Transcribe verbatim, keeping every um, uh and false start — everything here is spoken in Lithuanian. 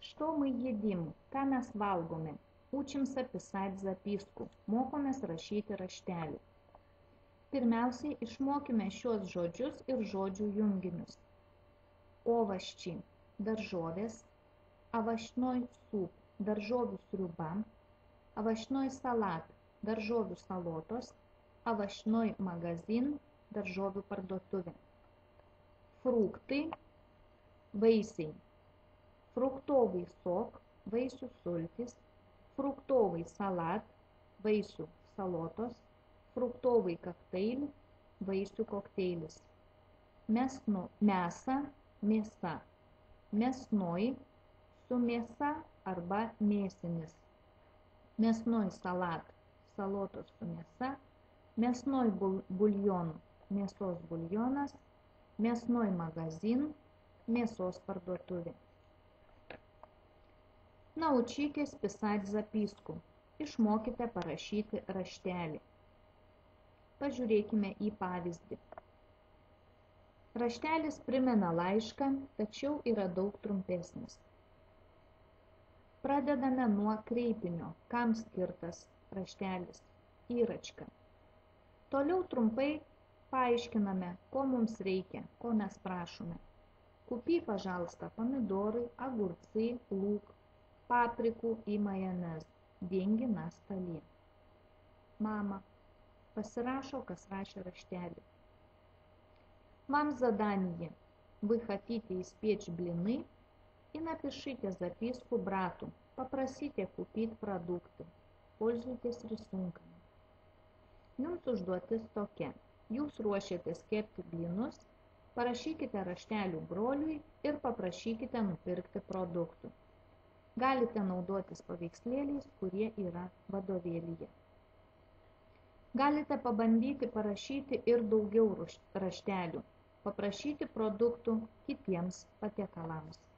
Что мы едим? Ką mes valgome? Учимся писать записку. Mokomės rašyti raštelį. Pirmiausiai išmokime šios žodžius ir žodžių junginius. Ovaščiai – daržovės, avašnoj sup – daržovių sriuba, avašnoj salat – daržovių salotos, avašnoj magazin – daržovių parduotuvė. Fruktai – vaisiai. Fruktovai sok – vaisių sultys, fruktovai salat – vaisių salotos, fruktovai kokteil – vaisių kokteilis. Mesno – mėsa, mėsa. Mesnoj – su mėsa arba mėsinis. Mesnoj salat – salotos su mėsa. Mesnoj buljon – mėsos buljonas. Mesnoj magazin – mėsos parduotuvė. Научитесь писать записку. Išmokite parašyti raštelį. Pažiūrėkime į pavyzdį. Raštelis primena laišką, tačiau yra daug trumpesnis. Pradedame nuo kreipinio, kam skirtas raštelis, įračka. Toliau trumpai paaiškiname, ko mums reikia, ko mes prašome. Купи, пожалуйста, помидоры, огурцы, лук, паприку и майонез. Деньги на столе. Мама. Pasirašo, kas rašė raštelį. Вам задание. Вы хотите испечь блины и напишите записку брату. Попросите купить продукты. Пользуйтесь рисунками. Jums užduotis tokia. Jūs ruošiatės kepti blynus, parašykite raštelių broliui ir paprašykite nupirkti produktų. Galite naudotis paveikslėliais, kurie yra vadovėlyje. Galite pabandyti parašyti ir daugiau raštelių, paprašyti produktų kitiems patiekalams.